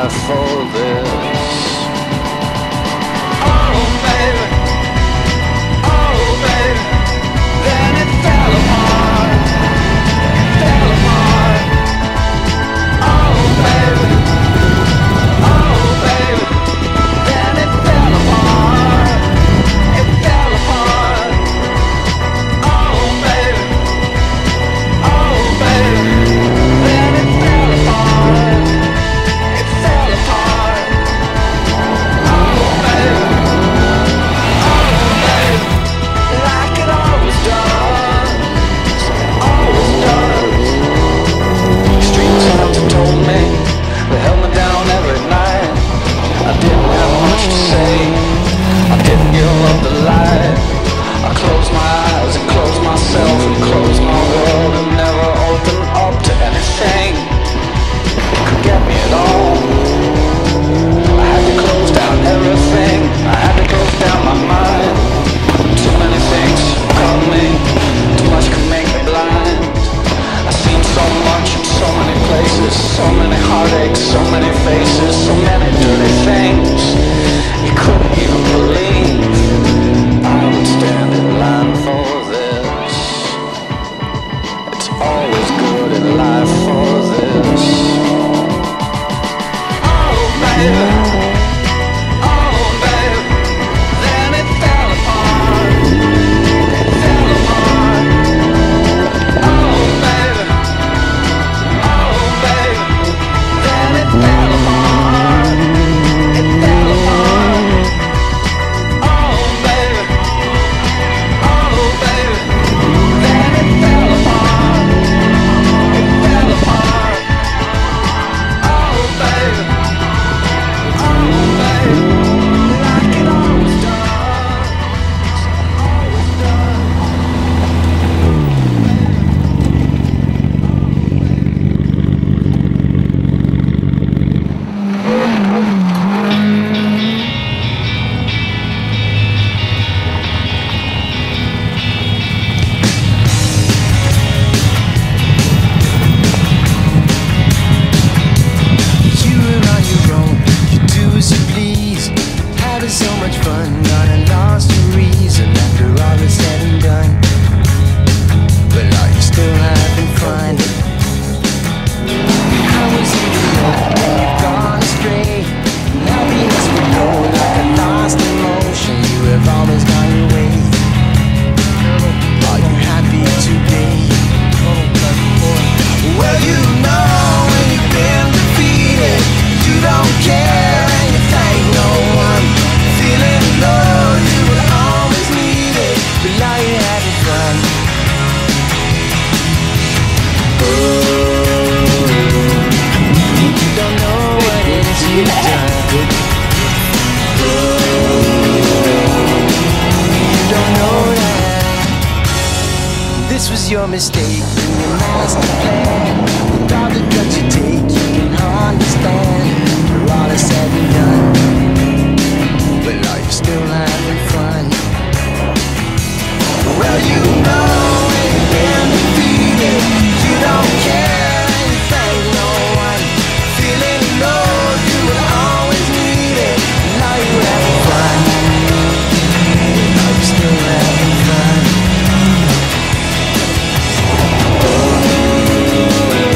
life for this. Oh baby, oh baby, then it fell apart, it fell apart. Oh baby, oh baby, then it fell apart, it fell apart. Oh baby, oh baby, then it fell apart, it fell apart. Oh baby, like it always does, always does. Extreme times have told me, they held me down every night. I didn't have much to say, I didn't give up the light. I closed my eyes and closed myself and closed my world and never opened up to anything that could get me at all. I had to close down everything, I had to close down my mind. Too many things caught me, too much could make me blind. I've seen so much in so many places, so many heartaches, so many faces, so many dirty things you couldn't even believe. I would stand in line for this. It's always good in life for this. Oh baby, oh baby, then it fell apart, it fell apart. Oh baby, oh baby, then it fell apart, it fell apart. Oh baby, oh baby, then it fell apart, it fell apart. Oh baby, like it always does, always does. You were on your own, you do as you please. Having so much fun, on a lost your reason after all is said and done. But are you still having fun? How was it alone when you've gone astray? Happiness will go like a lost emotion. You have always gone your way. Are you happy today? Well, you know when you've been defeated, you don't care and you thank no one. Feeling low, you will always need it, but now you're having fun. You don't know what it is you've done. You don't know that this was your mistake in your master plan. With all the drugs you take, you can understand. For all is said and done, but are you still having fun? Well, you know when you've been defeated, you don't care and you thank no one. Feeling low, you will always need it. Now you're having fun. Are you still having fun?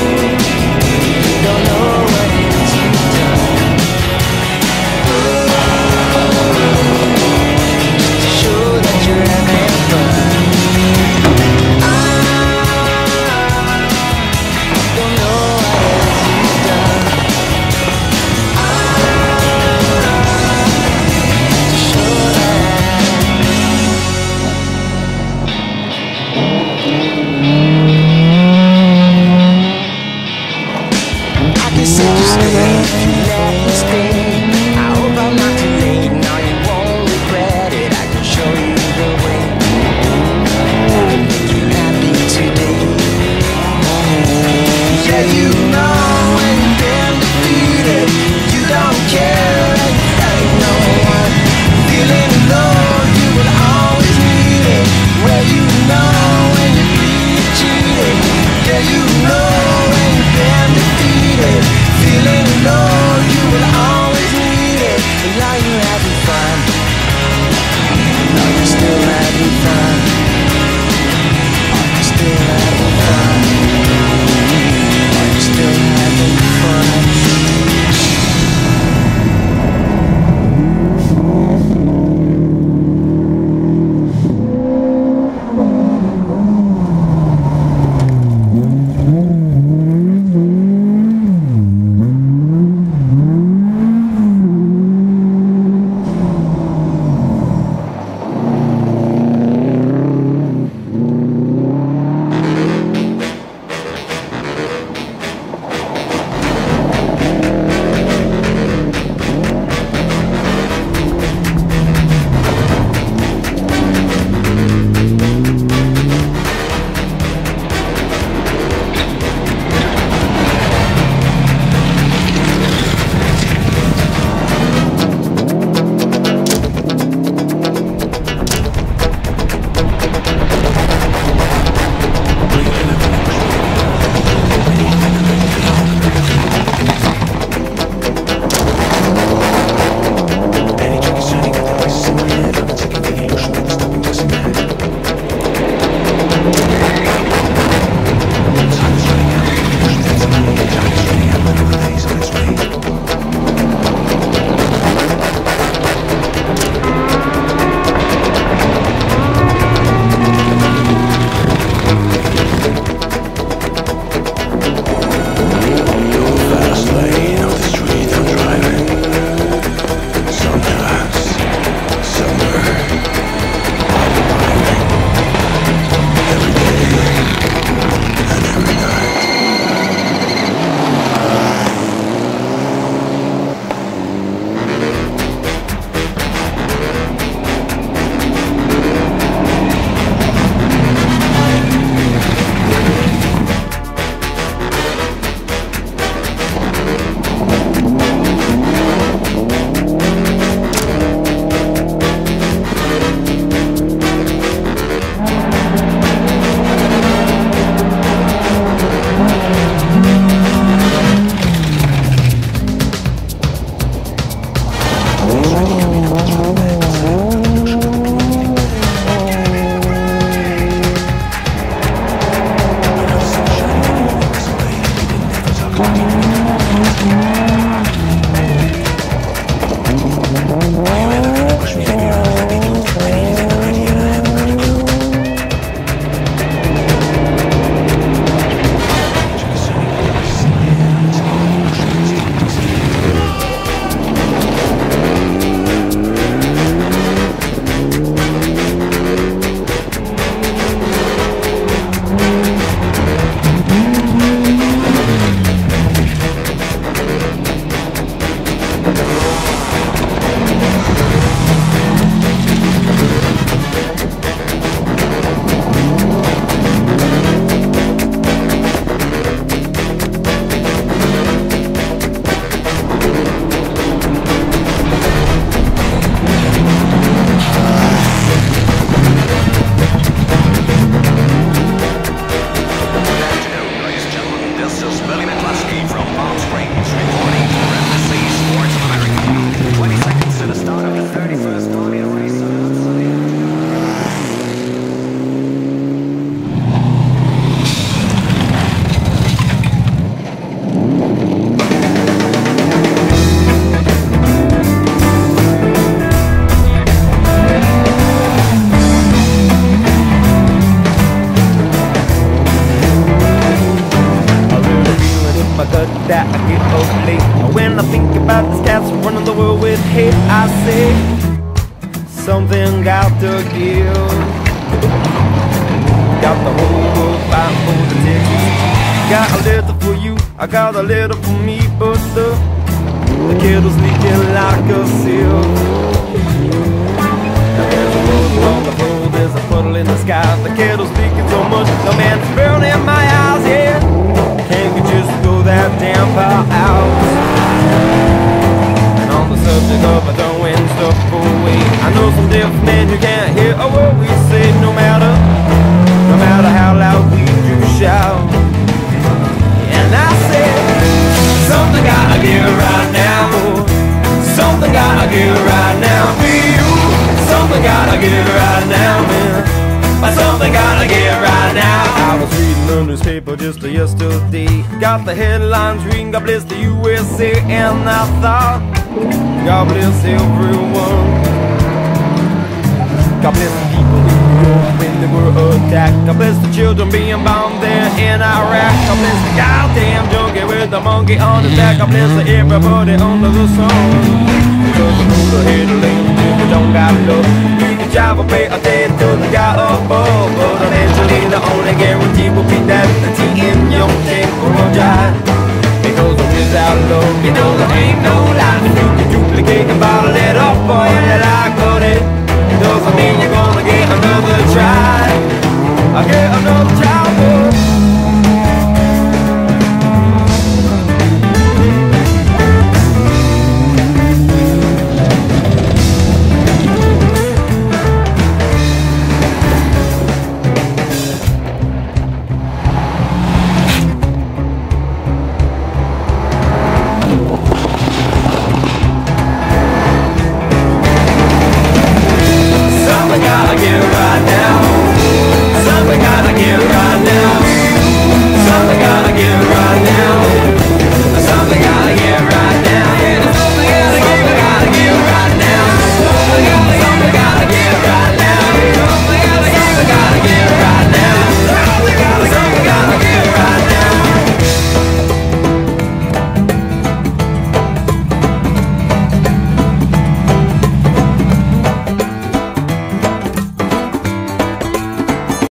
to give. Got the whole world fighting for the tickets. Got a little for you, I got a little for me, but the kettle's leaking like a sieve. There's a rose on the floor, there's a puddle in the sky. The kettle's leaking so much, the man's burning my eyes, yeah. Can't you just throw that damn fire out? And on the subject of throwing stuff away, I know some deaf men who can't hear a word we say, no matter how loud we do shout. And I said, something gotta give right now. Something gotta give right now for you. Something gotta give right now, man. But something gotta give right now. I was reading the newspaper just yesterday. Got the headlines reading, God bless the USA. And I thought, God bless everyone. God bless the people in New York when they were attacked. God bless the children being bombed there in Iraq. God bless the goddamn junkie with the monkey on his back. God bless everybody under the sun. Because the road ahead of land, if you don't got love, you can drive a pay a day to the guy above. But eventually the only guarantee will be that the T in your tank will drive. Because without love, you know there ain't no life. You can duplicate and bottle it up, boy, and I got it.